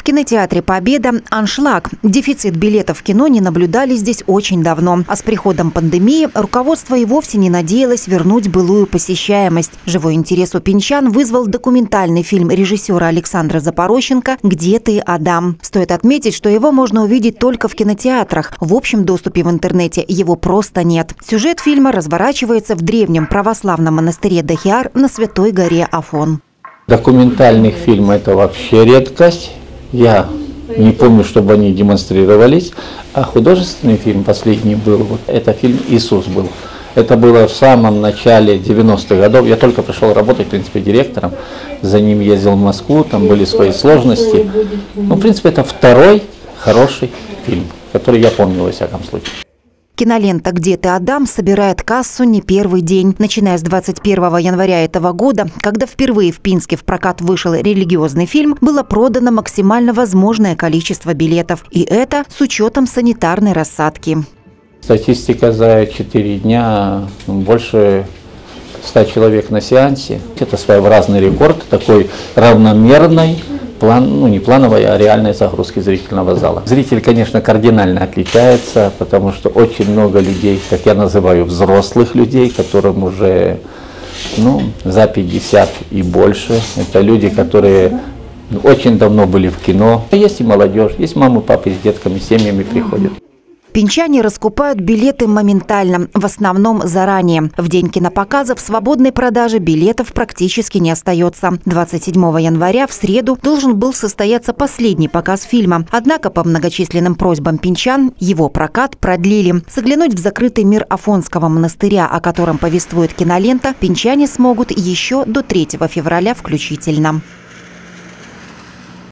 кинотеатре «Победа» аншлаг. Дефицит билетов в кино не наблюдали здесь очень давно. А с приходом пандемии руководство и вовсе не надеялось вернуть былую посещаемость. Живой интерес у пинчан вызвал документальный фильм режиссера Александра Запорощенко «Где ты, Адам?». Стоит отметить, что его можно увидеть только в кинотеатрах. В общем доступе в интернете его просто нет. Сюжет фильма разворачивается в древнем православном монастыре Дахиар на Святой горе Афон. Документальных фильмов – это вообще редкость. Я не помню, чтобы они демонстрировались. А художественный фильм последний был, это фильм «Иисус» был. Это было в самом начале 90-х годов. Я только пришел работать, в принципе, директором. За ним ездил в Москву, там были свои сложности. Ну, в принципе, это второй хороший фильм, который я помню, во всяком случае. Кинолента «Где ты, Адам?» собирает кассу не первый день. Начиная с 21 января этого года, когда впервые в Пинске в прокат вышел религиозный фильм, было продано максимально возможное количество билетов. И это с учетом санитарной рассадки. Статистика за 4 дня больше 100 человек на сеансе. Это своеобразный рекорд такой равномерной, не плановой, а реальной загрузки зрительного зала. Зритель, конечно, кардинально отличается, потому что очень много людей, как я называю, взрослых людей, которым уже за 50 и больше. Это люди, которые очень давно были в кино. Есть и молодежь, есть мамы, папы с детками, с семьями приходят. Пинчане раскупают билеты моментально, в основном заранее. В день кинопоказа в свободной продаже билетов практически не остается. 27 января в среду должен был состояться последний показ фильма. Однако по многочисленным просьбам пинчан его прокат продлили. Заглянуть в закрытый мир Афонского монастыря, о котором повествует кинолента, пинчане смогут еще до 3 февраля включительно.